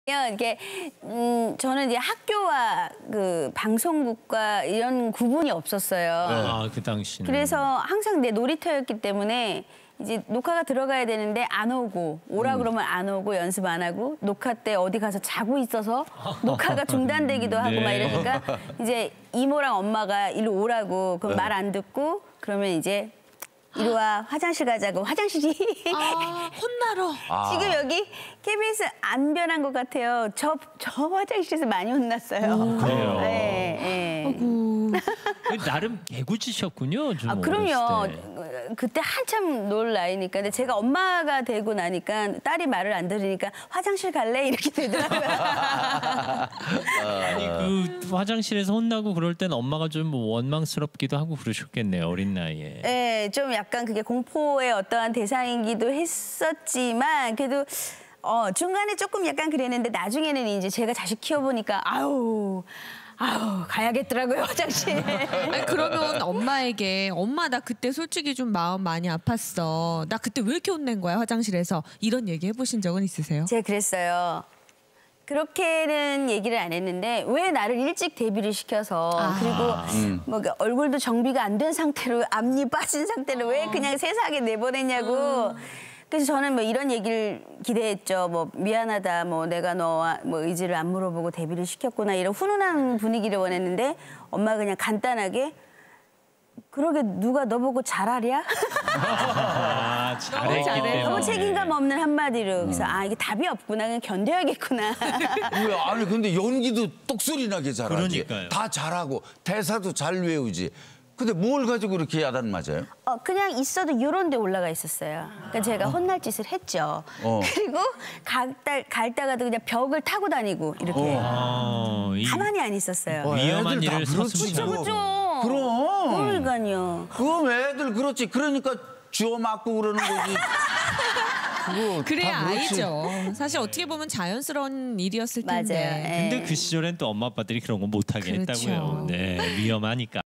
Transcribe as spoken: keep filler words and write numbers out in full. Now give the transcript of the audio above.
이게 음 저는 이제 학교와 그 방송국과 이런 구분이 없었어요. 아, 그 당시는. 그래서 항상 내 놀이터였기 때문에 이제 녹화가 들어가야 되는데 안 오고 오라 그러면 안 오고 연습 안 하고 녹화 때 어디 가서 자고 있어서 녹화가 중단되기도 하고 네. 막 이러니까 이제 이모랑 엄마가 일로 오라고 그럼 말 안 듣고 그러면 이제 이리 와 화장실 가자고 화장실이 아, 혼나러. 아. 지금 여기 케이비에스 안 변한 것 같아요. 저, 저 화장실에서 많이 혼났어요. 오, 그래요? 네, 네. 아이고. 나름 개구지셨군요. 좀 아, 그럼요. 그때 한참 놀 나이니까. 근데 제가 엄마가 되고 나니까 딸이 말을 안 들으니까 화장실 갈래? 이렇게 되더라고요. 아니, 그 화장실에서 혼나고 그럴 땐 엄마가 좀 원망스럽기도 하고 그러셨겠네요. 어린 나이에. 네, 좀 약간 그게 공포의 어떠한 대상이기도 했었지만 그래도 어, 중간에 조금 약간 그랬는데 나중에는 이제 제가 자식 키워보니까 아유 아유 가야겠더라고요 화장실. 아니, 그러면 엄마에게 엄마 나 그때 솔직히 좀 마음 많이 아팠어. 나 그때 왜 이렇게 혼낸 거야 화장실에서. 이런 얘기 해보신 적은 있으세요? 제가 그랬어요. 그렇게는 얘기를 안 했는데 왜 나를 일찍 데뷔를 시켜서 아. 그리고 음. 뭐 얼굴도 정비가 안 된 상태로 앞니 빠진 상태로 왜 그냥 세상에 내보냈냐고. 음. 그래서 저는 뭐 이런 얘기를 기대했죠. 뭐 미안하다. 뭐 내가 너와 뭐 의지를 안 물어보고 데뷔를 시켰구나. 이런 훈훈한 분위기를 원했는데 엄마가 그냥 간단하게 그러게 누가 너 보고 잘하랴? 아, 잘했기 때문에. 너무 책임감 없는 한마디로. 그래서 아 이게 답이 없구나. 그냥 견뎌야겠구나. 왜? 아니 근데 연기도 똑소리 나게 잘하지. 그러니까요. 다 잘하고 대사도 잘 외우지. 근데 뭘 가지고 그렇게 야단 맞아요? 어 그냥 있어도 이런 데 올라가 있었어요. 그러니까 제가 혼날 짓을 했죠. 어. 그리고 갈다 갈다가도 그냥 벽을 타고 다니고 이렇게 아, 이 가만히 안 있었어요. 어, 위험한 애들 다 일을 그렇지. 서슴지 그렇죠. 그럼. 그러니까요. 그럼 애들 그렇지. 그러니까 쥐어 맞고 그러는 거지. 그거 그래야 다 그렇지. 알죠. 사실 어떻게 보면 자연스러운 일이었을 맞아요. 텐데. 예. 근데 그 시절엔 또 엄마 아빠들이 그런 거 못하게 그렇죠. 했다고요. 네, 위험하니까.